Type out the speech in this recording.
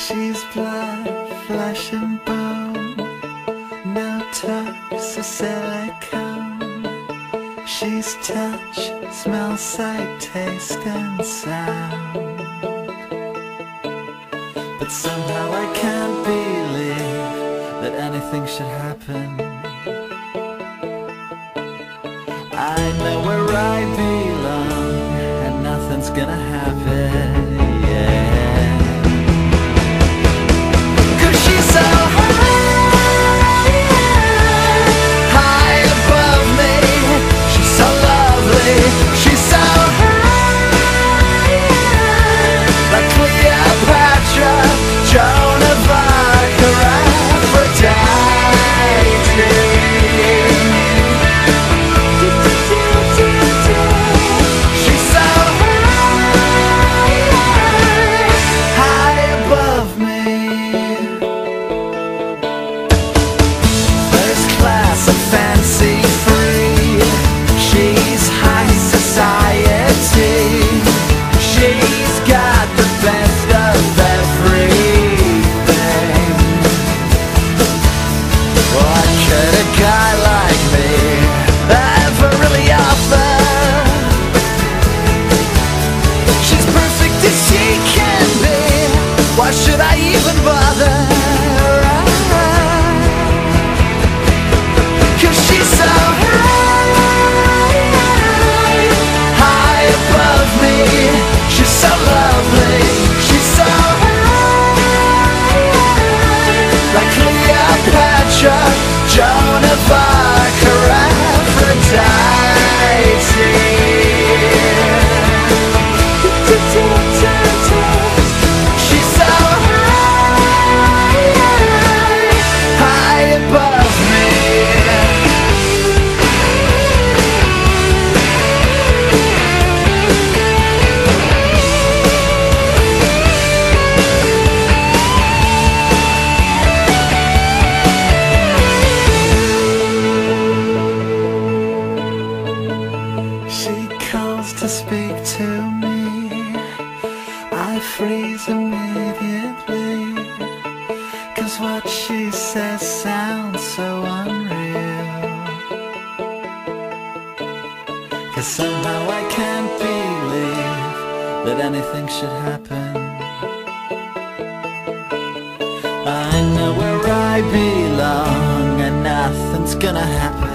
She's blood, flesh and bone, no tucks or silicone. She's touch, smell, sight, taste and sound. But somehow I can't believe that anything should happen. I know where I belong and nothing's gonna happen, yeah. Why should I even bother? Cause she's so high above me. She's so lovely. She's so high, like Cleopatra, Joan of Arc, or Aphrodite. To speak to me, I freeze immediately, cause what she says sounds so unreal. Cause somehow I can't believe that anything should happen. I know where I belong and nothing's gonna happen.